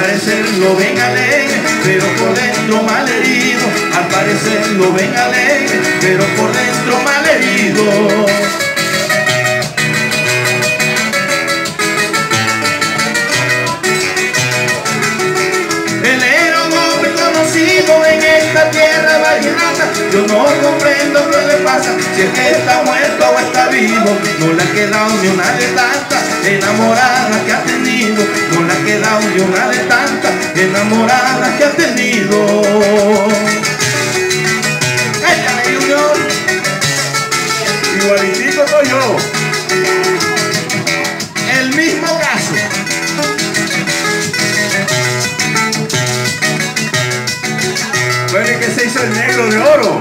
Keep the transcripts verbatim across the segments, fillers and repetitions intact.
parecer lo ven alegre, pero por dentro mal herido. Al parecer lo ven alegre, pero por dentro mal herido. Él era un hombre conocido en esta tierra vallenata. Yo no comprendo qué le pasa, si es que está muerto o está vivo. No le ha quedado ni una de tantas enamoradas que ha tenido. No le ha quedado ni una de tantas enamoradas que ha tenido. ¡Échale, Junior! Igualitito soy yo. El mismo caso. Bueno, que se hizo el negro de oro.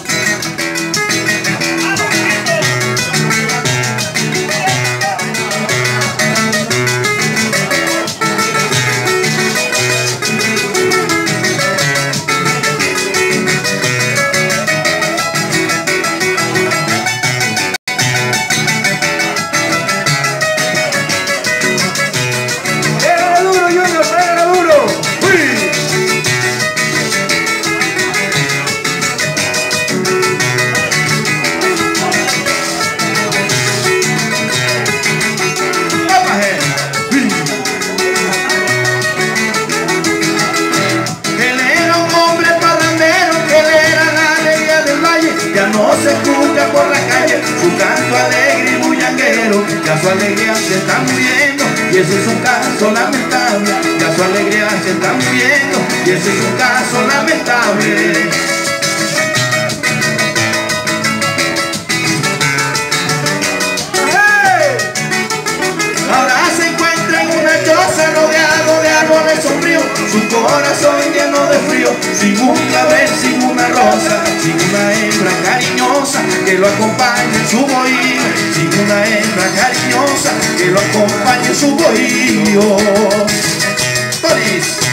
Ya no se escucha por la calle su canto alegre y bullanguero. Ya su alegría se está muriendo y ese es un caso lamentable. Ya su alegría se está muriendo y ese es un caso lamentable. Ahora se encuentra en una choza rodeado de árboles sombríos, su corazón lleno de frío, sin un clavel, sin una rosa, sin una hembra cariñosa que lo acompañe en su bohío, sin una hembra cariñosa que lo acompañe en su bohío. Toris.